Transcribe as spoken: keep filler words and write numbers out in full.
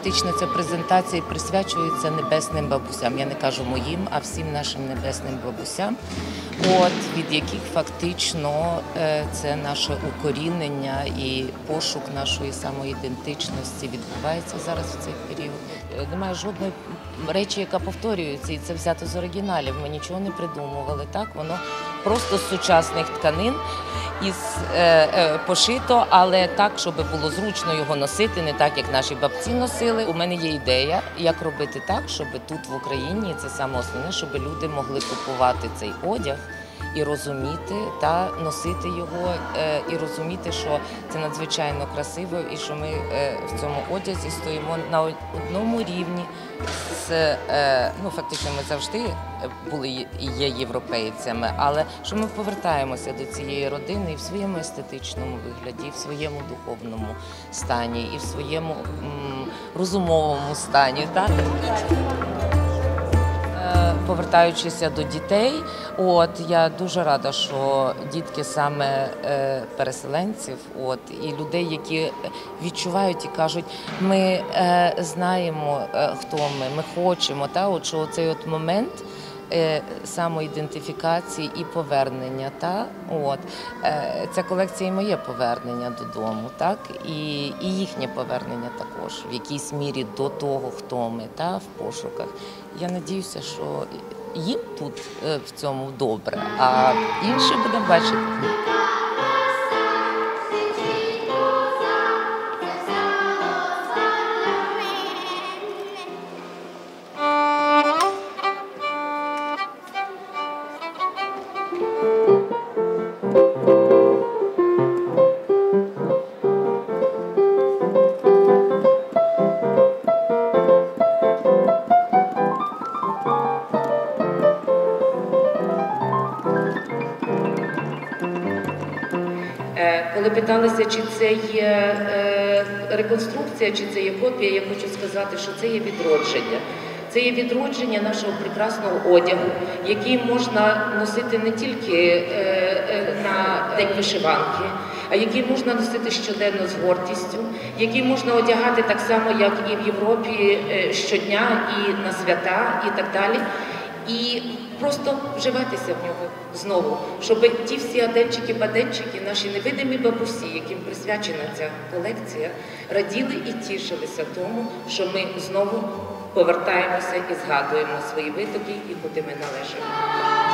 фактично ця презентація присвячується небесним бабусям. Я не кажу моїм, а всім нашим небесним бабусям, от, від яких фактично це наше укорінення і пошук нашої самоідентичності відбувається зараз в цей період. Немає жодної речі, яка повторюється, і це взято з оригіналів. Ми нічого не придумували, так? Воно просто з сучасних тканин із, е, е, пошито, але так, щоб було зручно його носити, не так, як наші бабці носили. У мене є ідея, як робити так, щоб тут в Україні, це саме основне, щоб люди могли купувати цей одяг і розуміти, та носити його, е, і розуміти, що це надзвичайно красиво, і що ми е, в цьому одязі стоїмо на одному рівні з, е, ну, фактично, ми завжди були і є європейцями, але що ми повертаємося до цієї родини і в своєму естетичному вигляді, і в своєму духовному стані, і в своєму м, розумовому стані, так? Повертаючися до дітей, от я дуже рада, що дітки саме е, переселенців, от і людей, які відчувають і кажуть, ми е, знаємо, е, хто ми, ми хочемо, та от що цей от момент е, самоідентифікації і повернення, та от е, ця колекція і моє повернення додому, так і, і їхнє повернення також в якійсь мірі до того, хто ми, та в пошуках. Я надіюся, що їм тут в цьому добре, а інші будемо бачити. Коли питалися, чи це є реконструкція, чи це є копія, я хочу сказати, що це є відродження. Це є відродження нашого прекрасного одягу, який можна носити не тільки на День вишиванки, а який можна носити щоденно з гордістю, який можна одягати так само, як і в Європі щодня, і на свята, і так далі. І просто вживатися в нього знову, щоб ті всі аденчики-баденчики, наші невидимі бабусі, яким присвячена ця колекція, раділи і тішилися тому, що ми знову повертаємося і згадуємо свої витоки і куди ми належимо.